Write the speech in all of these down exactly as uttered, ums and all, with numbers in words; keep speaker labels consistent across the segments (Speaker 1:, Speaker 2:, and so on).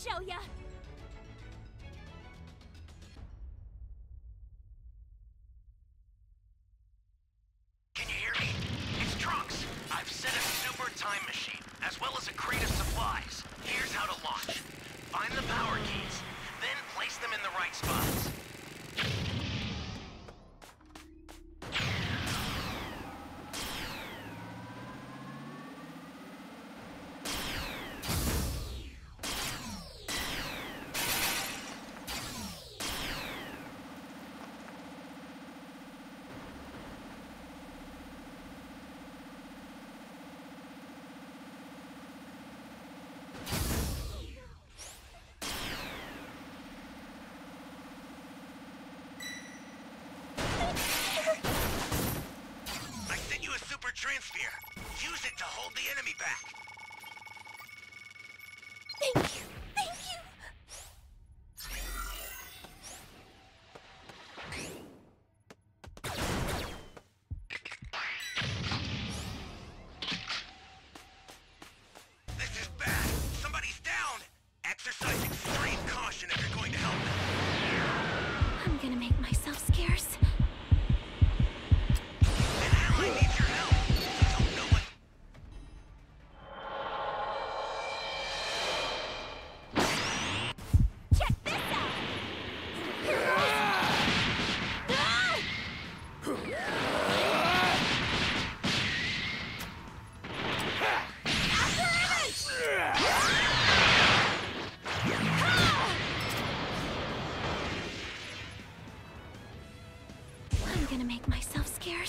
Speaker 1: show ya!
Speaker 2: Can you hear me? It's Trunks. I've set a super time machine, as well as a crate of supplies. Here's how to launch. Find the power keys, then place them in the right spots. Transfer. Use it to hold the enemy back.
Speaker 1: Thank you. Thank you.
Speaker 2: This is bad. Somebody's down. Exercise extreme caution if you're going to help them.
Speaker 1: I'm gonna make myself scarce.
Speaker 2: An ally needs your help.
Speaker 1: I'm gonna make myself scarce.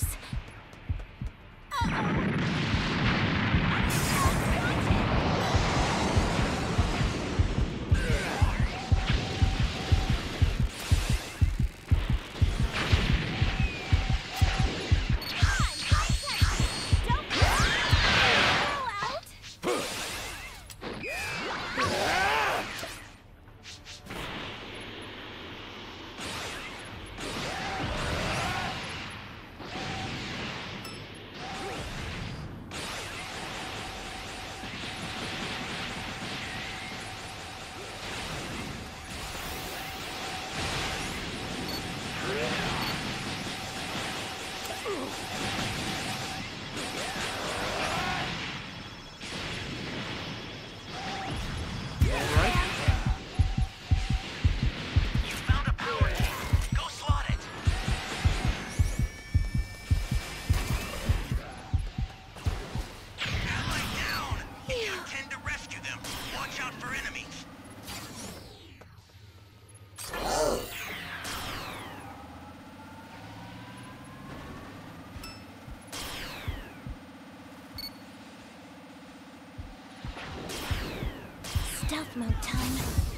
Speaker 1: Stealth mode time.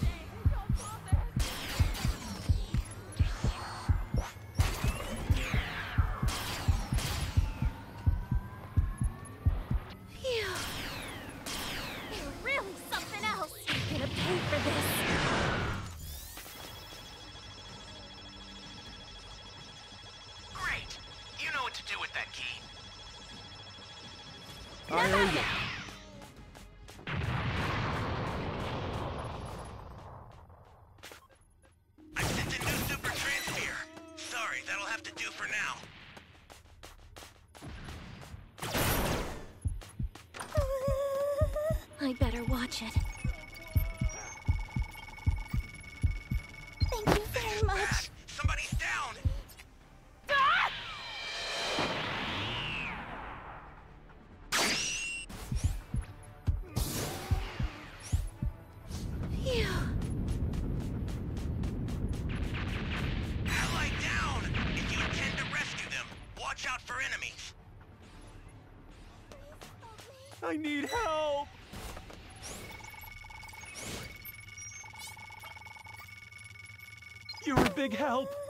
Speaker 1: Phew. You're really something else. I'm gonna pay for this.
Speaker 2: Great. You know what to do with that key.
Speaker 3: I hear you.
Speaker 1: I better watch it. Thank you very much.
Speaker 2: Somebody's down.
Speaker 1: Ah! Phew.
Speaker 2: Ally down. If you intend to rescue them, watch out for enemies.
Speaker 3: I need help! You're a big help!